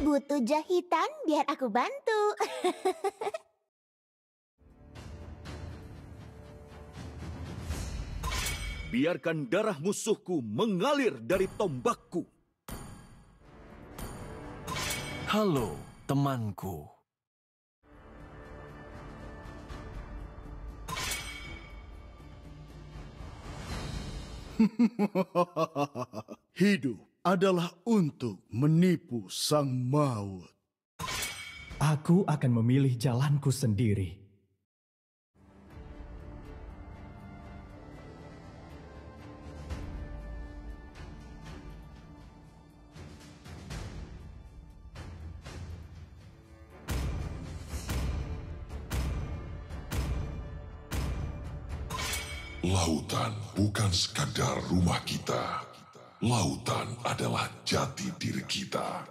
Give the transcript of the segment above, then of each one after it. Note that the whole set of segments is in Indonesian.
Butuh jahitan biar aku bantu. Biarkan darah musuhku mengalir dari tombakku. Halo, temanku. Hidup adalah untuk menipu sang maut. Aku akan memilih jalanku sendiri. Lautan bukan sekadar rumah kita. Lautan adalah jati diri kita.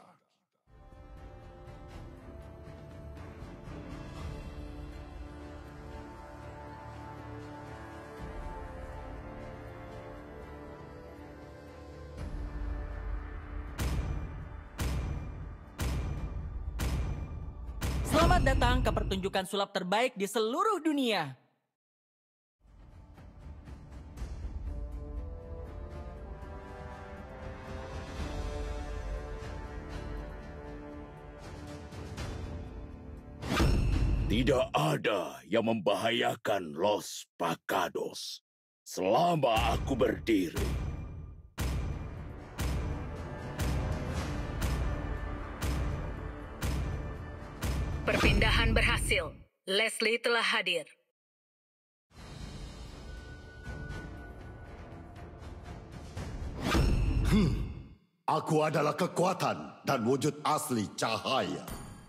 Selamat datang ke pertunjukan sulap terbaik di seluruh dunia. Tidak ada yang membahayakan Los Pakados selama aku berdiri. Perpindahan berhasil. Leslie telah hadir. Aku adalah kekuatan dan wujud asli cahaya.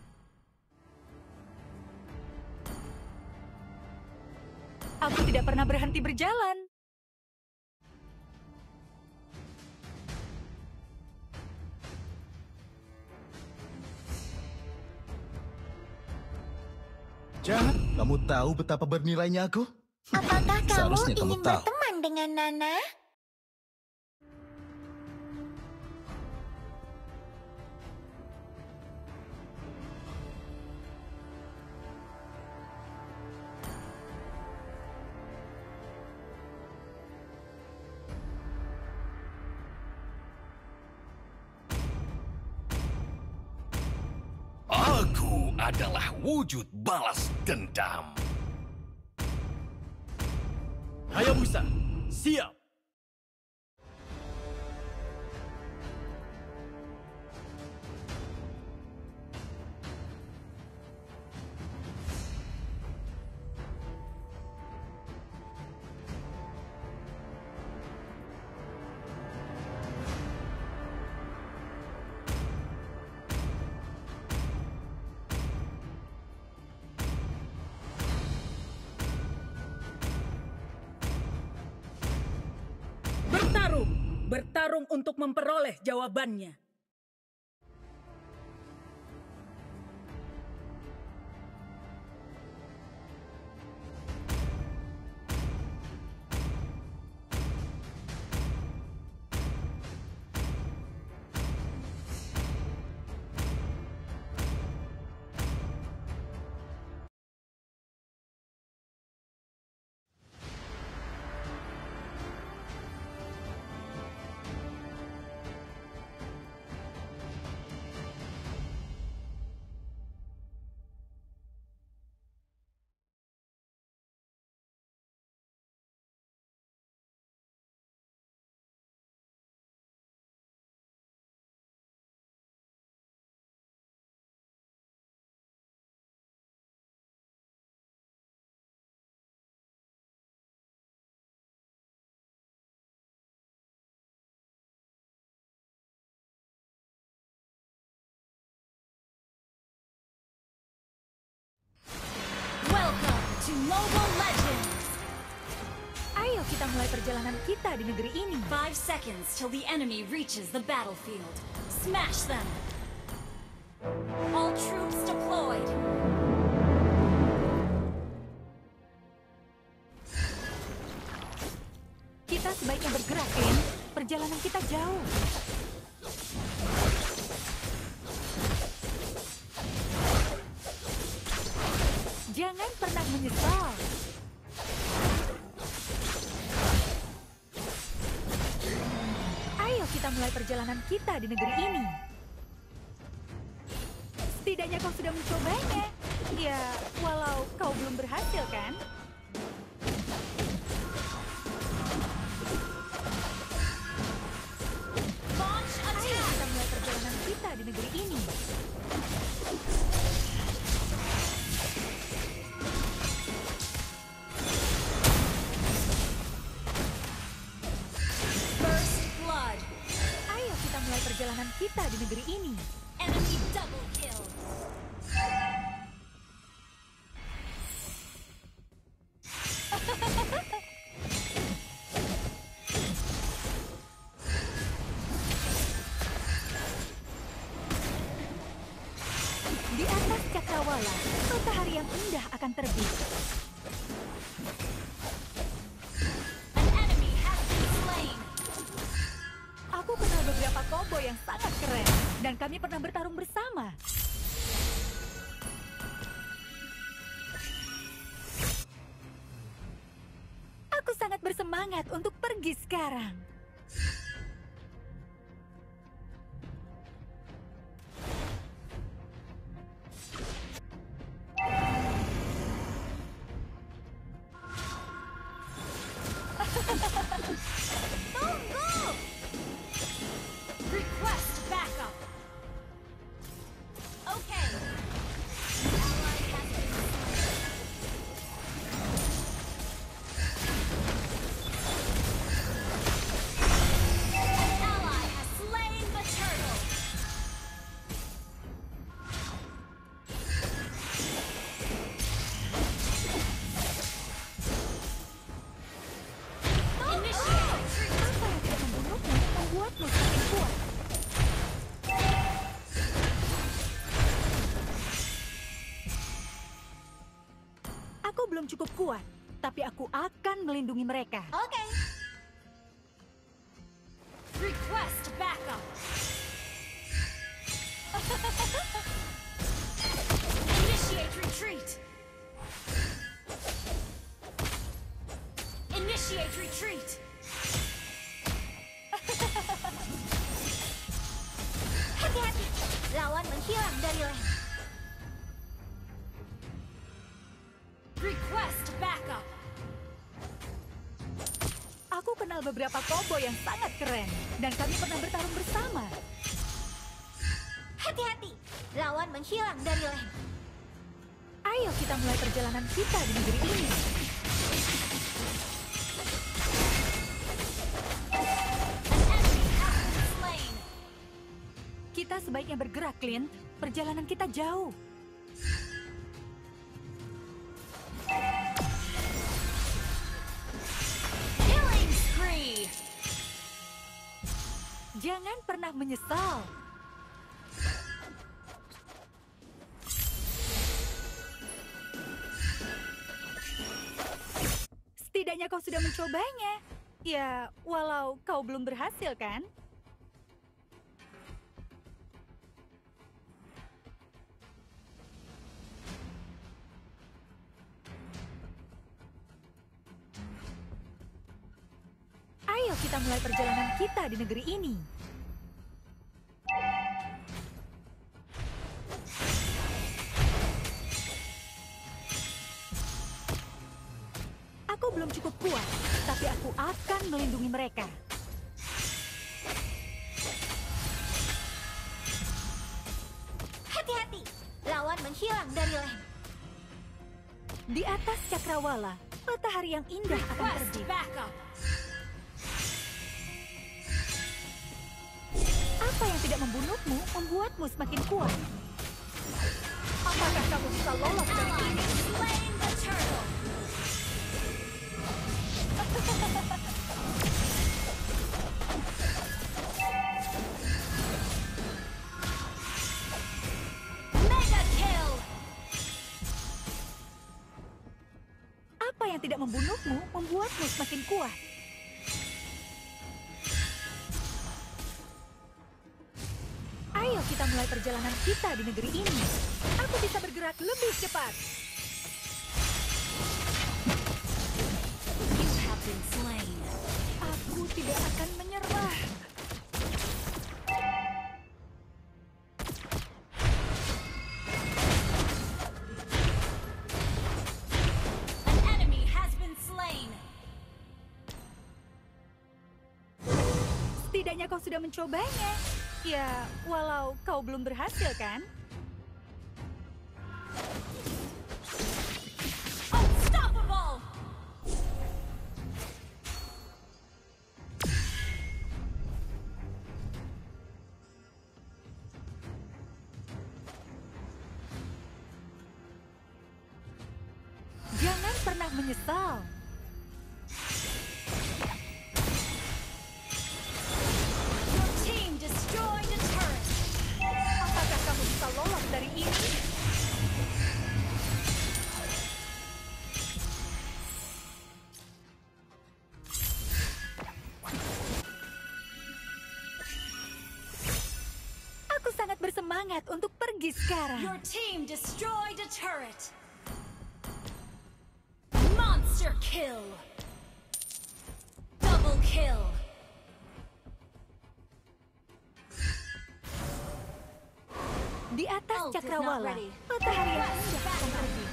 Aku tidak pernah berhenti berjalan. Jahat, kamu tahu betapa bernilainya aku? Apakah kamu Seharusnya kamu ingin tahu. berteman dengan Nana? Aku adalah wujud balas dendam. Hayabusa, siap! Bertarung untuk memperoleh jawabannya. Welcome to Mobile Legends! Ayo kita mulai perjalanan kita di negeri ini. 5 seconds till the enemy reaches the battlefield. Smash them! All troops deployed! Kita sebaiknya bergerak, Ken. Perjalanan kita jauh. Jangan pernah menyesal. Ayo kita mulai perjalanan kita di negeri ini. Setidaknya kau sudah mencobanya. Ya, walau kau belum berhasil kan? Ayo kita mulai perjalanan kita di negeri ini. First blood. Ayo kita mulai perjalanan kita di negeri ini. Enemy double kill. Di atas cakrawala, matahari yang indah akan terbit. An enemy has been slain. Aku kenal beberapa koboi yang sangat keren, dan kami pernah bertarung bersama. Aku sangat bersemangat untuk pergi sekarang. Tunggu! Request backup. Okay. Ally has been slain. An ally has slain the turtle. Initiate. Apa yang tidak membunuhmu membuatmu semakin kuat. Aku belum cukup kuat, tapi aku akan melindungi mereka. Okay. Request backup. Initiate retreat. Initiate retreat. Hati-hati, lawan menghilang dari lane. Request backup. Aku kenal beberapa koboi yang sangat keren, dan kami pernah bertarung bersama. Hati-hati, lawan menghilang dari lane. Ayo kita mulai perjalanan kita di negeri ini. An enemy has been slain. Kita sebaiknya bergerak, Clint. Perjalanan kita jauh. Killing spree. Jangan pernah menyesal. Setidaknya kau sudah mencobanya. Ya, walau kau belum berhasil kan? Ayo kita mulai perjalanan kita di negeri ini. Aku belum cukup kuat, tapi aku akan melindungi mereka. Hati-hati, lawan menghilang dari lane. Di atas cakrawala, matahari yang indah akan Request terbit. backup. Apa yang tidak membunuhmu membuatmu semakin kuat. Apakah kamu bisa lolos dari Ally ini? has slain the turtle. Mega kill. Apa yang tidak membunuhmu membuatmu semakin kuat. Ayo kita mulai perjalanan kita di negeri ini. Aku bisa bergerak lebih cepat. tidak akan menyerah. An enemy has been slain. Setidaknya kau sudah mencobanya. Ya, walau kau belum berhasil kan? Unstoppable! Jangan pernah menyesal. Your team destroyed a turret. Apakah kamu bisa lolos dari ini? Aku sangat bersemangat untuk pergi sekarang. Your team destroyed a turret. Monster kill. Double kill. Di atas Ult is not cakrawala, ready. matahari yang indah akan Battle. terbit.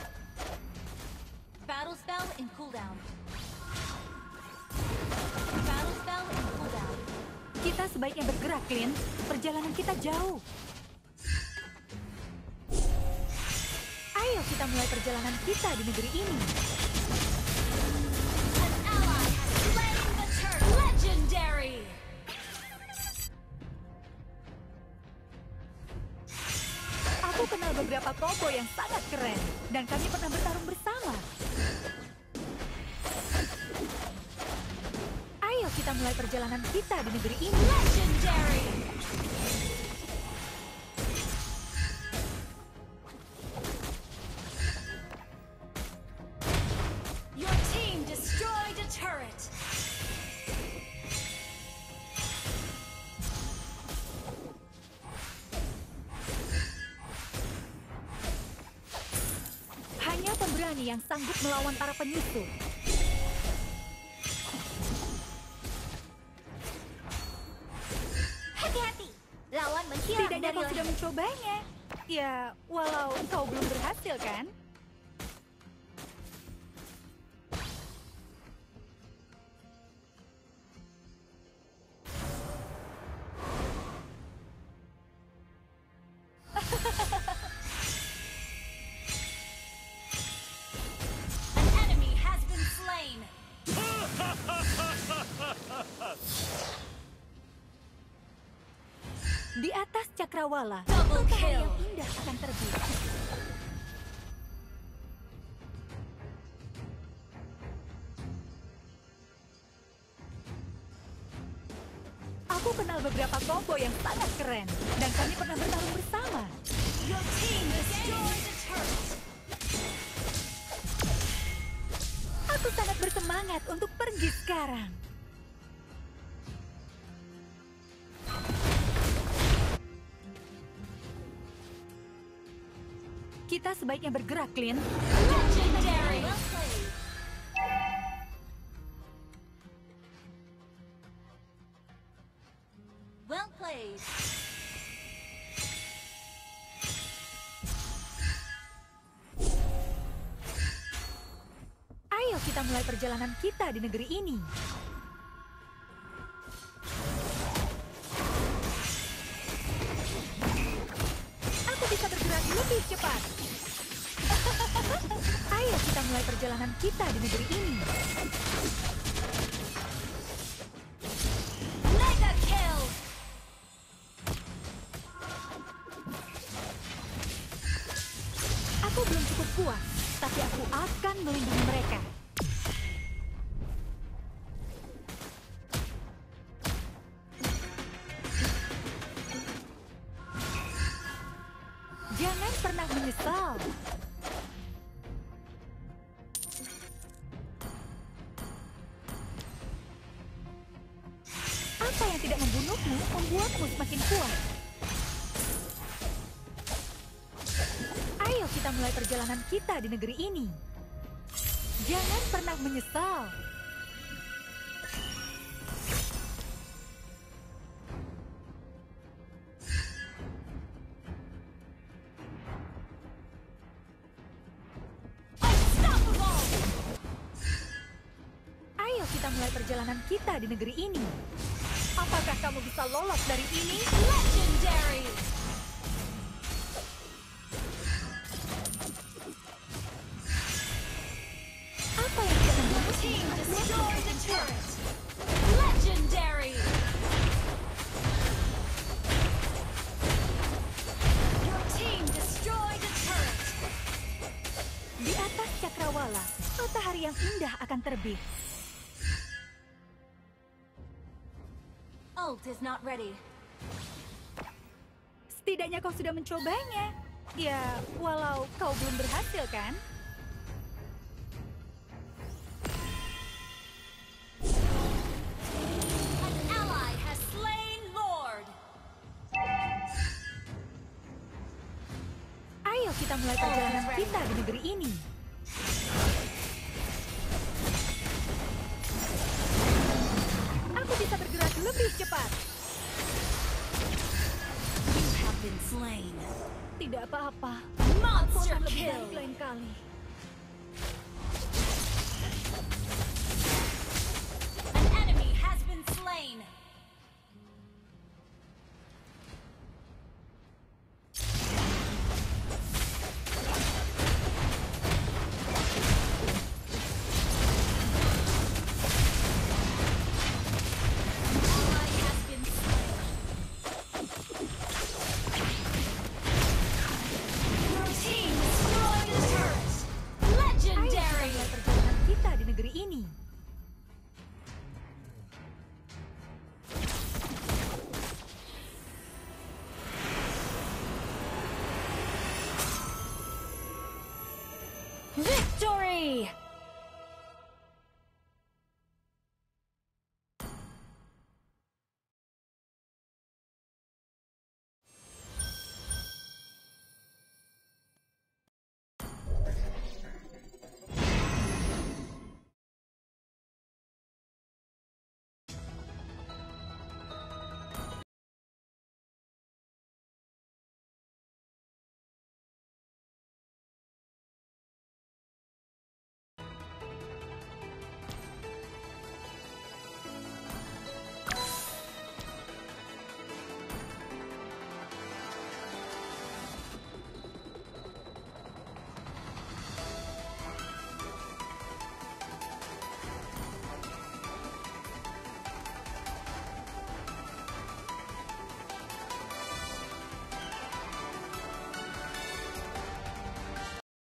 Battle spell in cooldown. Battle spell in cooldown. Kita sebaiknya bergerak, Clint. Perjalanan kita jauh. Ayo kita mulai perjalanan kita di negeri ini. An ally has slain the turret. Legendary. Aku kenal beberapa cowboy yang sangat keren, dan kami pernah bertarung bersama. Ayo kita mulai perjalanan kita di negeri ini. Legendary. Your team destroyed a turret. Hanya pemberani yang sanggup melawan para penyusup. Hati-hati, lawan menghilang Setidaknya dari kau sudah leher. mencobanya. Ya, walau kau belum berhasil kan? An enemy has been slain. Di atas cakrawala, Double matahari kill. yang indah akan terbit. Aku kenal beberapa cowboy yang sangat keren, dan kami pernah bertarung bersama. Your team destroyed a turret. Aku sangat bersemangat untuk pergi sekarang. Kita sebaiknya bergerak, Clint. Legendary. Well played. Well played. Ayo kita mulai perjalanan kita di negeri ini. Aku bisa bergerak lebih cepat. Ayo kita mulai perjalanan kita di negeri ini. Mega kill. Aku belum cukup kuat, tapi aku akan melindungi mereka. Jangan pernah menyesal. Apa yang tidak membunuhmu membuatmu semakin kuat. Ayo kita mulai perjalanan kita di negeri ini. Jangan pernah menyesal. kita mulai perjalanan kita di negeri ini. Apakah kamu bisa lolos dari ini? Legendary! Apa yang kita Your team destroyed the turret! Legendary! Your team destroyed the turret! Di atas cakrawala, matahari yang indah akan terbit. Ult is not ready. Setidaknya kau sudah mencobanya. Ya, walau kau belum berhasil kan? An ally has slain Lord! Ayo kita mulai perjalanan kita di negeri ini. Aku bisa bergerak lebih cepat. You have been slain. Tidak apa-apa. Monster Aku akan lebih kill! baik lain kali.